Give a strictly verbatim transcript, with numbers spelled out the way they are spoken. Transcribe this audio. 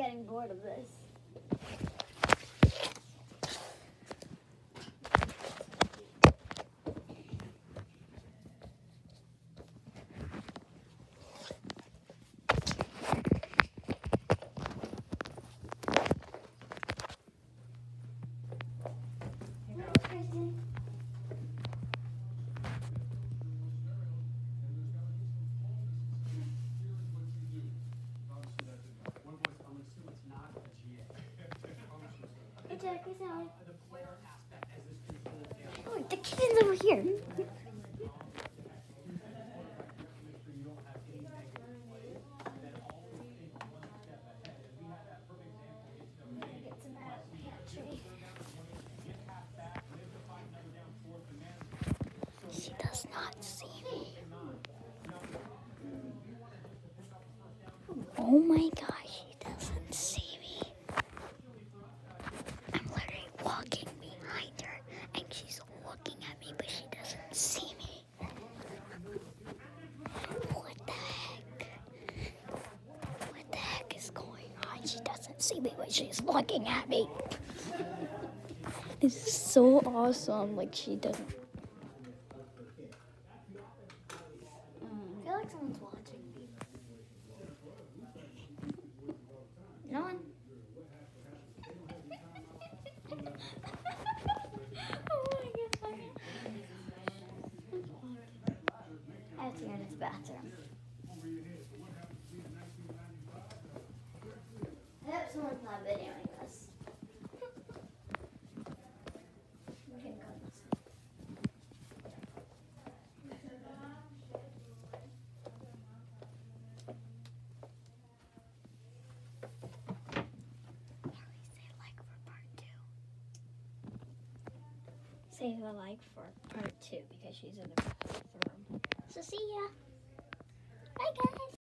getting bored of this. Oh, the kitchen's over here. She does not see me. Oh my gosh, she doesn't see me. I'm literally walking behind her and she's looking at me, but she doesn't see me. What the heck? What the heck is going on? She doesn't see me, but she's looking at me. This is so awesome. Like, she doesn't. I feel like someone's watching me. No one. Oh my god. I have to go to the bathroom. I hope someone's not videoing this. Save a like for part two because she's in the bathroom. So see ya. Bye guys.